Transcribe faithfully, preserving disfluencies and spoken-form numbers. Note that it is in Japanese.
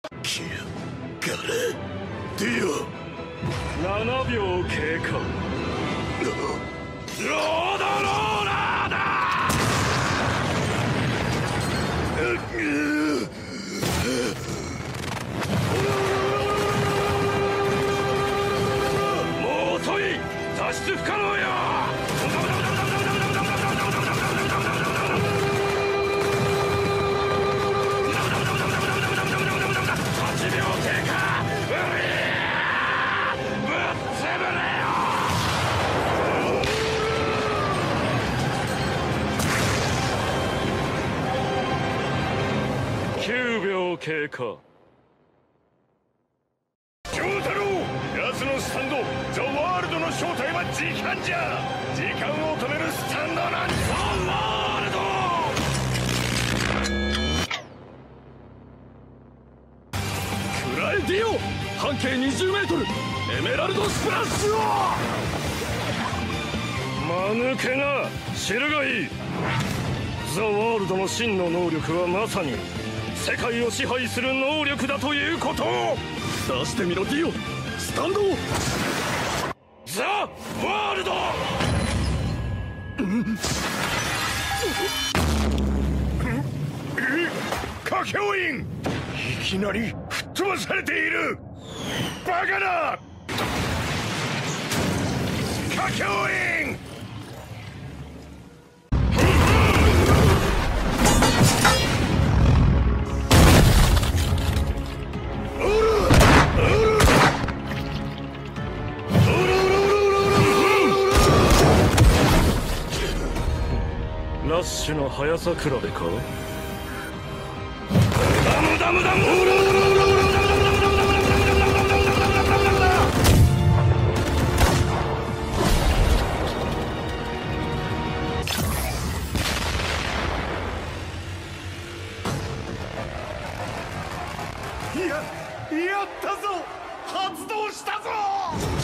キュガレディオ。 ななびょう経過。 ロードローラーだ。 もう遅い。脱出不可能よ。きゅうびょう経過。 丈太郎、奴のスタンドザ・ワールドの正体は時間じゃ。時間を止めるスタンドなんザ・ワールド。 クラエディオ、半径にじゅうメートルエメラルドスプラッシュを。間抜けな、知るがいい。ザ・ワールドの真の能力はまさに世界を支配する能力だということを。出してみろディオ、スタンドを。ザ・ワールド。 カケオイン、いきなり吹っ飛ばされている。バカだ。カケオイン。 ラッシュの速さ比べか。ダムダムダム。 や、やったぞ。発動したぞ。